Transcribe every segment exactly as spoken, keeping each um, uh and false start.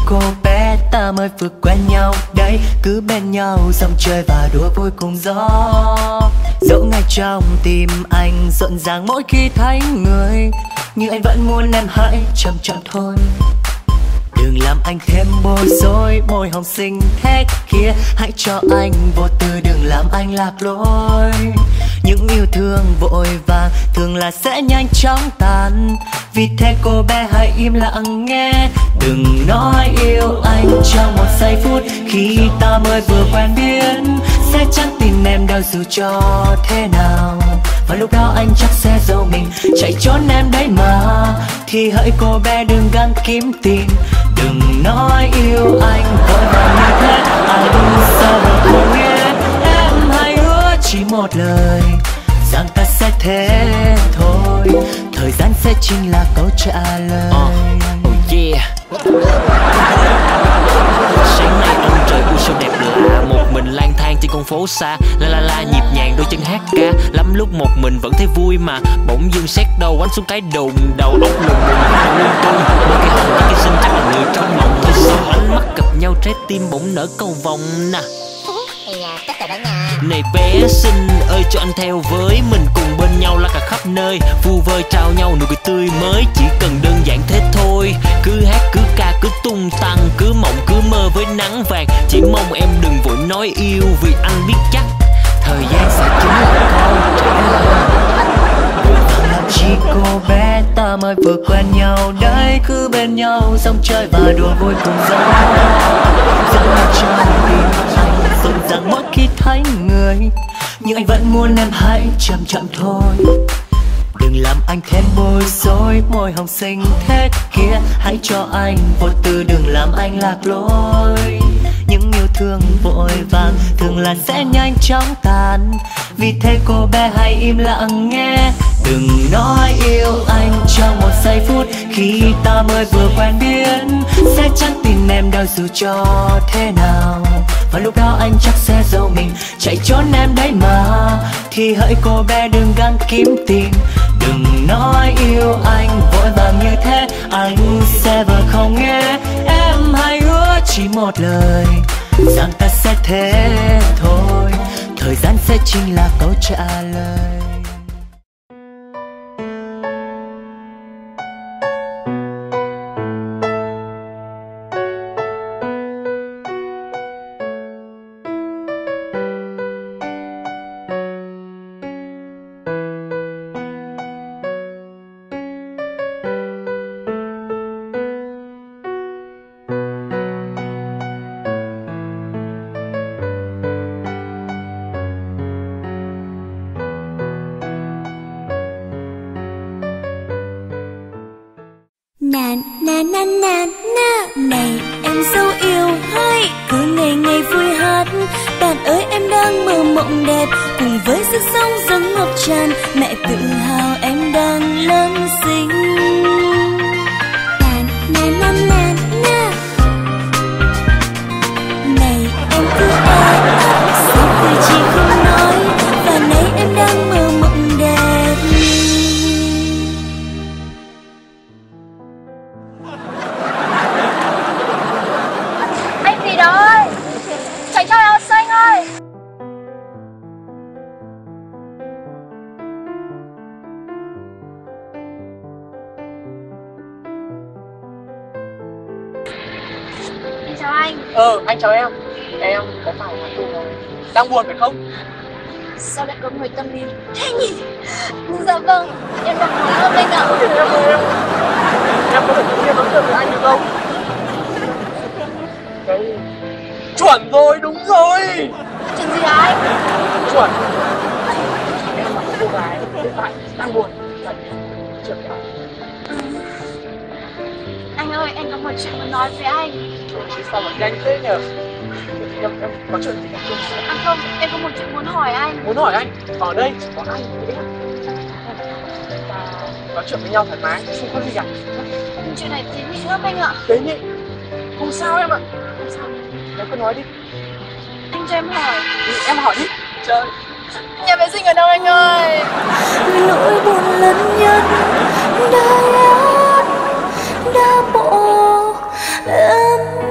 cô bé ta mới vừa quen nhau đấy, cứ bên nhau dòng chơi và đùa vui cùng gió. Dẫu ngay trong tim anh rộn ràng mỗi khi thấy người, nhưng anh vẫn muốn em hãy chậm chậm thôi. Đừng làm anh thêm bối rối, môi hồng xinh thế kia, hãy cho anh vô tư, đừng làm anh lạc lối. Những yêu thương vội vàng thường là sẽ nhanh chóng tàn, vì thế cô bé hãy im lặng nghe. Đừng nói yêu anh trong một giây phút khi ta mới vừa quen biết, sẽ chẳng tìm em đâu dù cho thế nào. Và lúc đó anh chắc sẽ giấu mình chạy trốn em đấy mà, thì hỡi cô bé đừng gắng kiếm tìm. Đừng nói yêu anh vội vàng như thế, anh sao mà không nghe. Em hãy hứa chỉ một lời rằng ta sẽ thế thôi, thời gian sẽ chính là câu trả lời. uh, Oh yeah. Sáng nay ông trời ui sao đẹp lạ, một mình lang thang trên con phố xa, la la la nhịp nhàng đôi chân hát ca. Lắm lúc một mình vẫn thấy vui mà, bỗng dưng xét đầu quánh xuống cái đùng, đầu óc lùng bùng lung tung. Mỗi cái hồng cái xinh chắc là người trong mộng thôi sao, ánh mắt gặp nhau trái tim bỗng nở cầu vồng nè. Này bé xinh ơi cho anh theo với, mình cùng bên nhau la cả khắp nơi, vu vơ trao nhau nụ cười tươi mới, chỉ cần đơn giản thế thôi. Cứ hát cứ ca cứ tung tăng, cứ mộng cứ mơ với nắng vàng, chỉ mong em đừng vội nói yêu, vì anh biết chắc thời gian sẽ chính là câu trả lời. Làm chi cô bé ta mới vừa quen nhau đấy, cứ bên nhau xong chơi và đùa vui cùng gió. Dẫn lại trong tim anh rộn ràng mỗi khi thấy người, nhưng anh vẫn muốn em hãy chậm chậm thôi. Đừng làm anh thêm bối rối, môi hồng xinh thế kia, hãy cho anh vô tư, đừng làm anh lạc lối. Những yêu thương vội vàng thường là sẽ nhanh chóng tàn, vì thế cô bé hãy im lặng nghe. Đừng nói yêu anh trong một giây phút khi ta mới vừa quen biết, sẽ chẳng tìm em đâu dù cho thế nào. Và lúc đó anh chắc sẽ giấu mình chạy trốn em đấy mà, thì hỡi cô bé đừng gắng kiếm tìm. Đừng nói yêu anh vội vàng như thế, anh sẽ vờ không nghe. Em hãy hứa chỉ một lời rằng ta sẽ thế thôi, thời gian sẽ chính là câu trả lời. Na na na na na, này em dấu yêu hay cứ ngày ngày vui hát. Bạn ơi em đang mơ mộng đẹp, cùng với sức sống dâng ngập tràn, mẹ tự hào em đang lớn xinh. Na na na na na, này em cứ e ấp, sao cười chỉ không nói, và nay em đang mơ mộng đẹp. Chào anh. Ờ, anh chào em. Em có phải là cô đang buồn phải không? Sao lại có người tâm lý thế nhỉ? Dạ vâng, em đang muốn ôm anh ạ. Em em em có thể tự nhiên nói chuyện với anh được không? Cái chuẩn rồi, đúng rồi. Chuyện gì hả anh? Chuẩn. Em là cô gái hiện tại đang buồn. Chuyện gì hả? Anh ơi, anh có một chuyện muốn nói với anh. Sao mà nhanh thế nhỉ? Em, em có chuyện gì không? À không, em có một chuyện muốn hỏi anh. Muốn hỏi anh? Ở đây có anh với em. Ta nói chuyện với nhau thoải mái, không có gì cả. Chuyện này tế nhị lắm anh ạ. Tế nhị? Không sao em ạ. Không sao. Em cứ nói đi. Anh cho em hỏi. Đi, em hỏi đi. Trời. Nhà vệ sinh ở đâu anh ơi? Nỗi buồn lớn nhất đã đã bộ em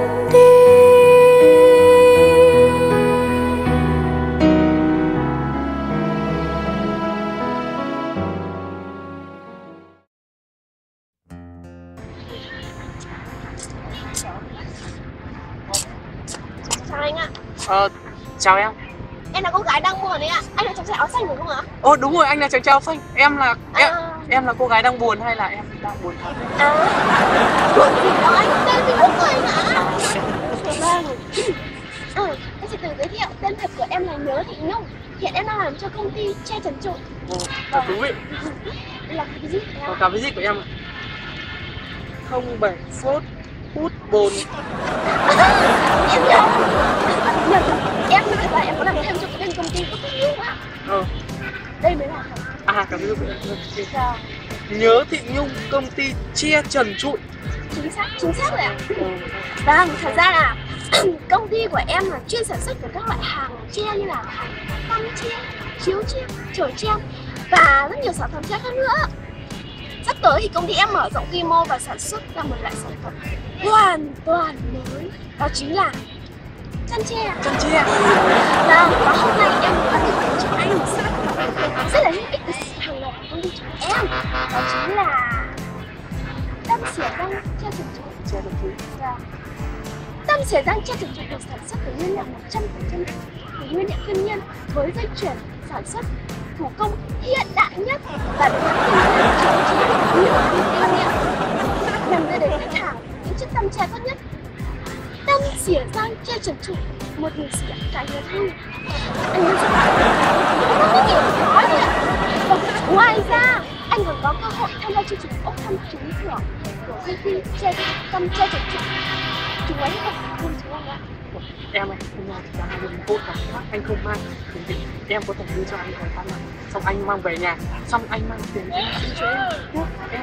anh ạ. Ờ, chào em. Em là cô gái đang buồn đấy ạ. Anh là chàng trai áo xanh đúng không ạ? Ồ đúng rồi, anh là chàng trai áo xanh. Em là em, À. em là cô gái đang buồn hay là em đang buồn thật? À, buồn gì đó anh, tên thì đúng rồi anh ạ. Vâng. Ừ, em sẽ tự giới thiệu, tên thật của em là Nhớ Thị Nhung. Hiện em đang làm cho công ty che trần trụi. Ồ, thật thú vị. Đây là cái gì của Có em? cả visit của em. Không bảy sốt hút bồn. Em nhớ. Nhớ. Em nói là em có làm thêm cho cái bên công ty của Thị Nhung ạ. Ờ. Đây mới là thật. À, cả visit của em. Dạ. Nhớ Thị Nhung, công ty che trần trụi. Chính xác, chính xác rồi ạ. Ồ. Vâng, thật ra là công ty của em là chuyên sản xuất của các loại hàng tre như là tăm tre, chiếu tre, chổi tre và rất nhiều sản phẩm tre khác nữa. Sắp tới thì công ty em mở rộng quy mô và sản xuất ra một loại sản phẩm hoàn toàn mới, đó chính là chăn tre. Chăn tre. Vâng, và hôm nay em có thể đến cho anh một sản phẩm rất là hữu ích từ hàng đầu của công ty chúng em, đó chính là tăm xỉa răng che trần trụi. Che trần trụi. Dạ. Tăm xỉa răng che trần trụi được sản xuất từ nguyên liệu một trăm phần trăm từ nguyên liệu thiên nhiên với dây chuyền sản xuất thủ công hiện đại nhất và được hãng kinh doanh chịu trách nhiệm nhiều năm kinh nghiệm nhằm đưa đến khách hàng những chiếc tăm tre tốt nhất. Tăm xỉa răng che trần trụi, một người xỉa cả người thân. Anh muốn nó mới hiểu nói gì ạ. Và ngoài ra anh còn có cơ hội tham gia chương trình bốc thăm trúng thưởng của công ty che tăm che trần trụi. Chúng ấy không phải không chúng anh ạ. Em ơi, hôm nay đang buồn vô cảm giác anh không mang thì em có thể đưa cho anh còn ăn, xong anh mang về nhà, xong anh mang tiền em cho em nhé em.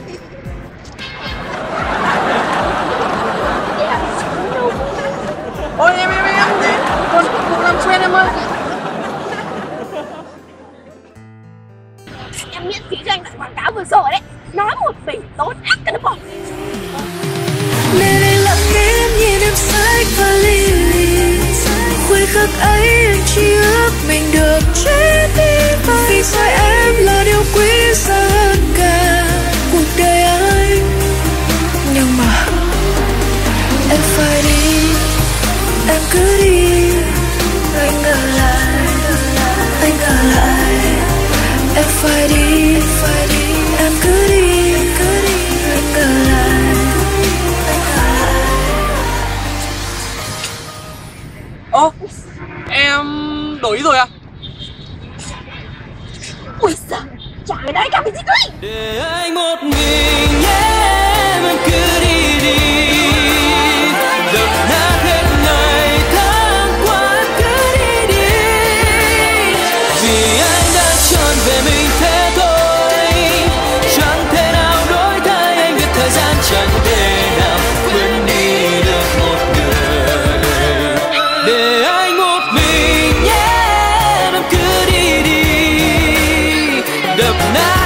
Em sống đâu. Ôi em em em đi, còn cũng làm quen em ơi. Em miễn phí cho anh đoạn quảng cáo vừa rồi đấy. Nói một mình tốt hết cả nó bỏ. Nên anh lặng im nhìn em sách vali. Khoảnh khắc ấy anh chỉ ước mình được chết đi. Vì sai em là điều quý giá hơn cả cuộc đời anh. Nhưng mà em phải đi, em cứ đi. Anh ở lại, anh ở lại. Em phải đi, em cứ đi, anh ở lại. Ô, em đổi ý rồi à? Ui giời, chả người đấy cả cái gì đấy. Để anh một mình em, em cứ đi đi. Đập nát hết ngày tháng qua em cứ đi đi. Vì anh đã trọn về mình thế thôi. Chẳng thể nào đổi thay, anh biết thời gian chẳng thể nào quên đi được một người. Để anh một mình em, em cứ đi đi. Đập nát